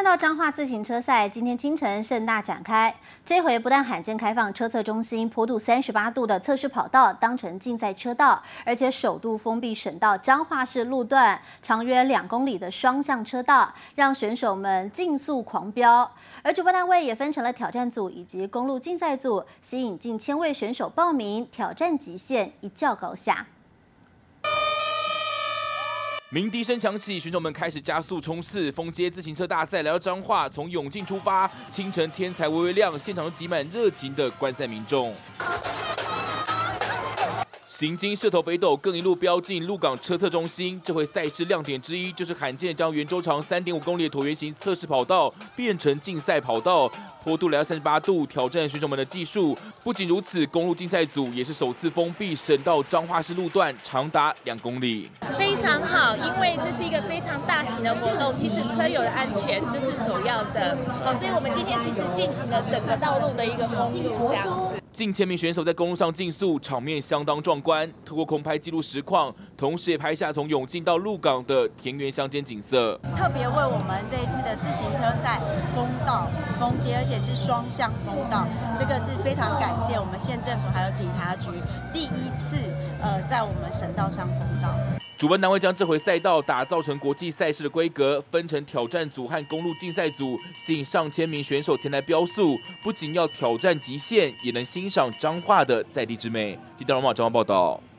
看到彰化自行车赛今天清晨盛大展开，这回不但罕见开放车测中心坡度38度的测试跑道当成竞赛车道，而且首度封闭省道彰化市路段长约2公里的双向车道，让选手们竞速狂飙。而主办单位也分成了挑战组以及公路竞赛组，吸引近1000位选手报名挑战极限，一较高下。 鸣笛声响起，选手们开始加速冲刺。封街自行车大赛来到彰化，从永靖出发，清晨天才微微亮，现场都挤满热情的观赛民众。行经社头北斗，更一路飙进鹿港车测中心。这回赛事亮点之一，就是罕见将圆周长3.5公里的椭圆形测试跑道变成竞赛跑道。 坡度来到38度，挑战选手们的技术。不仅如此，公路竞赛组也是首次封闭省道彰化市路段，长达2公里。 非常好，因为这是一个非常大型的活动，其实车友的安全就是首要的。所以我们今天其实进行了整个道路的一个封路，这样子。近 1000名选手在公路上竞速，场面相当壮观。透过空拍记录实况，同时也拍下从永靖到鹿港的田园乡间景色。 特别为我们这一次的自行车赛封道、封街，而且是双向封道，这个是非常感谢我们县政府还有警察局第一次在我们省道上封道。 主办单位将这回赛道打造成国际赛事的规格，分成挑战组和公路竞赛组，吸引上千名选手前来飙速，不仅要挑战极限，也能欣赏彰化的在地之美。记者王马彰化报道。